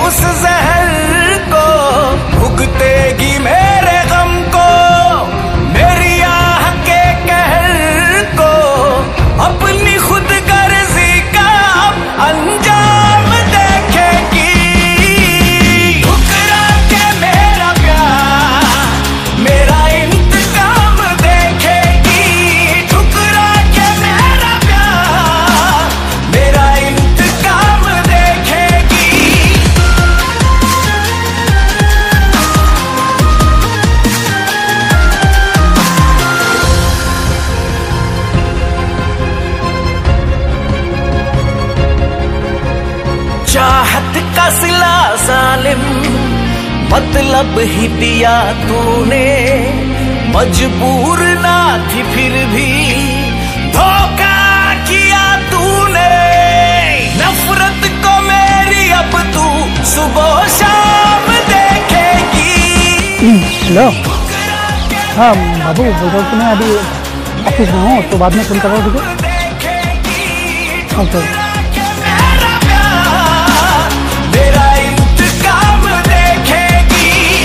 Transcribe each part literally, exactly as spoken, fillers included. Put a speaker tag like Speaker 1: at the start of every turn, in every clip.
Speaker 1: उस जहर को, भुगतेगी मेरे गम को, मेरी आह के कहर को, अपनी खुद गर्जी का अंजाम देखेगी। ठुकरा के मेरा प्यार, मेरा इंतकाम देखेगी। ठुकरा के मेरा प्यार, मेरा इंतकाम देखेगी। चाहत का सिला जालिम, मतलब ही दिया तूने, मजबूर ना थी फिर भी धोखा किया तूने। नफरत को मेरी अब तू सुबह शाम देखेगी।
Speaker 2: हेलो, हाँ बाबू बोल रहा हूँ, मैं अभी ऑफिस में हूँ, तो बाद में फोन कर रहा हूँ तुझे। ओके।
Speaker 1: मेरा इंतकाम देखेगी।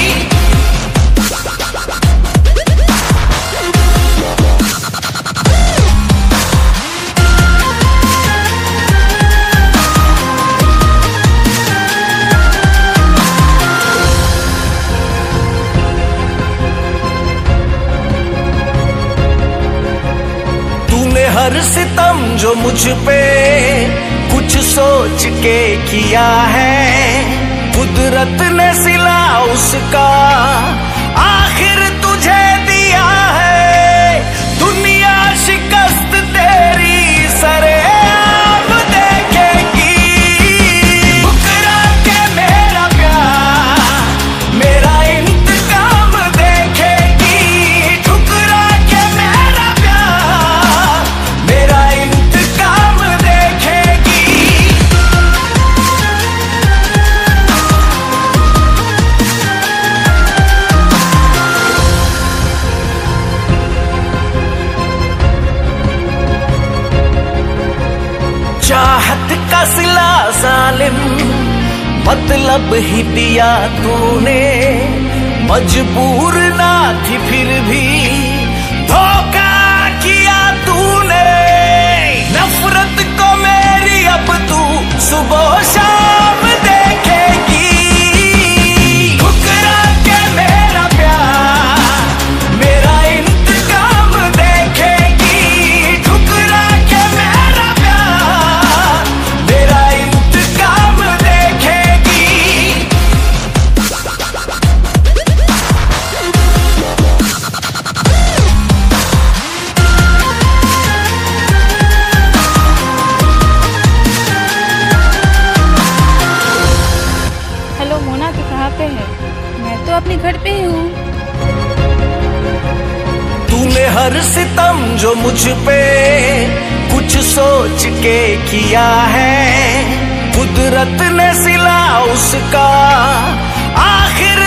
Speaker 1: तूने हर सितम जो मुझ पे कुछ सोच के किया है, कुदरत ने सिला उसका आखिर तुझे दिया है। दुनिया शिकस्त तेरी सरेआम देखेगी। ठुकरा के मेरा प्यार, मेरा इंतकाम देखेगी। ठुकरा के मेरा प्यार, मेरा इंतकाम देखेगी। चाहत का सिला जालिम, मतलब ही दिया तूने, मजबूर ना थी फिर भी धोखा किया तूने। नफरत को मेरी अब तू सुबह शाम देखेगी। ठुकरा के मेरा प्यार, मेरा इंतकाम देखेगी। ठुकरा के मेरा प्यार, मेरा इंतकाम देखेगी।
Speaker 3: हेलो मोना, तू कहाँ पे है? मैं तो अपने घर पे ही हूँ।
Speaker 1: तूने हर सितम जो मुझ पे कुछ सोच के किया है, कुदरत ने सिला उसका आखिर